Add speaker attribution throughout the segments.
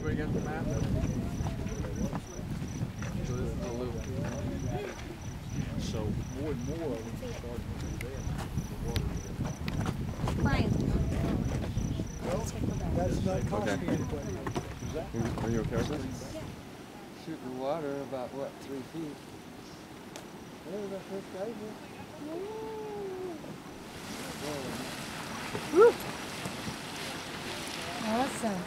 Speaker 1: Everybody got the map? So this is the loop.
Speaker 2: So more and more of them are starting to do that.
Speaker 3: Brian.
Speaker 2: That's not costing
Speaker 1: Okay.
Speaker 2: anybody.
Speaker 1: Are you okay with this?
Speaker 4: Shooting water about, what, 3 feet? There's our first geyser.
Speaker 3: Woo. Awesome.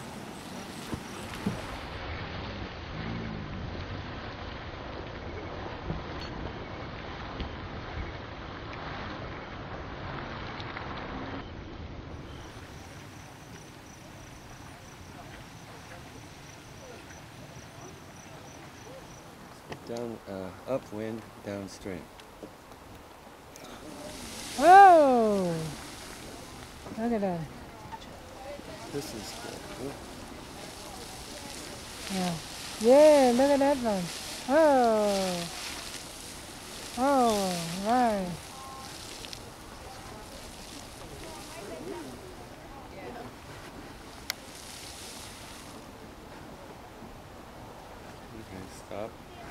Speaker 4: Down, upwind, downstream.
Speaker 3: Whoa! Look at that.
Speaker 4: This is good.
Speaker 3: Yeah. Yeah, look at that one. Oh. Oh, right.
Speaker 4: Okay, stop.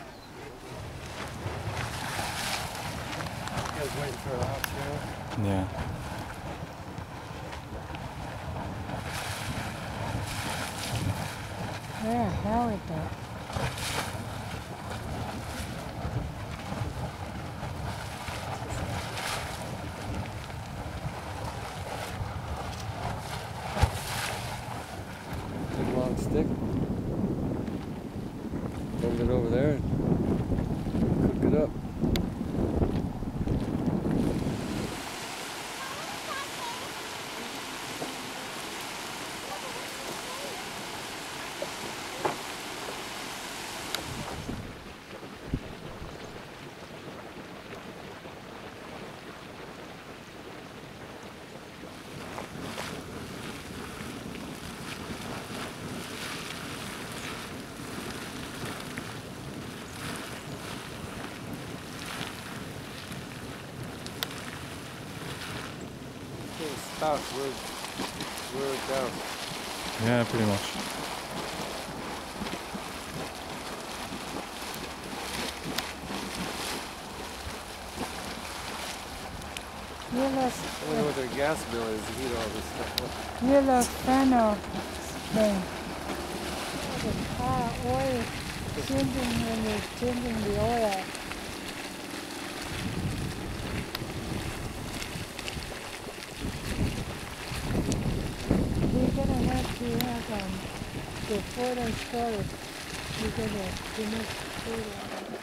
Speaker 4: You guys waiting for our outro?
Speaker 5: Yeah.
Speaker 3: Yeah, hell with that.
Speaker 4: Big long stick. Bend it over there and cook it up. Spout, we're down.
Speaker 5: Yeah, pretty much.
Speaker 3: You look,
Speaker 4: I wonder what their gas bill is to heat all this stuff up.
Speaker 3: you look funnel thing. The car oil changing when you're changing the oil. We're gonna have to have the photo storage. We're gonna finish photo.